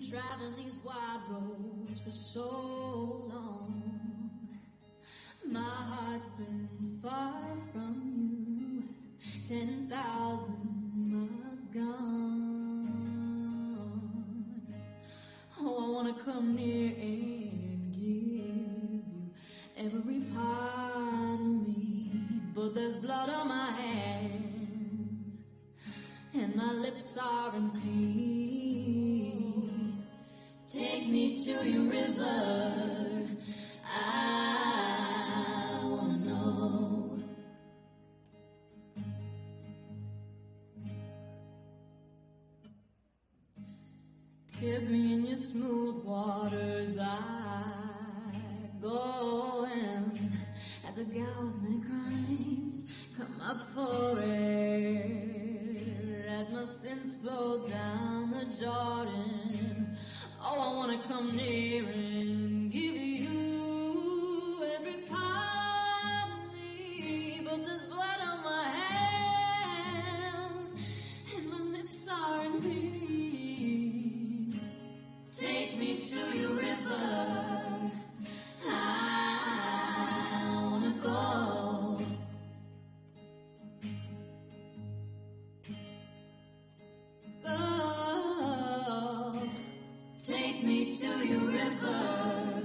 been traveling these wide roads for so long. My heart's been far from you, 10,000 miles gone. Oh, I wanna come near and give you every part of me, but there's blood on my hands and my lips are unclean. Take me to your river, I wanna know. Tip me in your smooth waters, I go in as a gal with many crimes. Come up for air as my sins flow down the Jordan. Oh, I wanna come near and give you every part of me, but there's blood on my hands and my lips are unclean. Take me to your river, I wanna go. Go, take me to your river.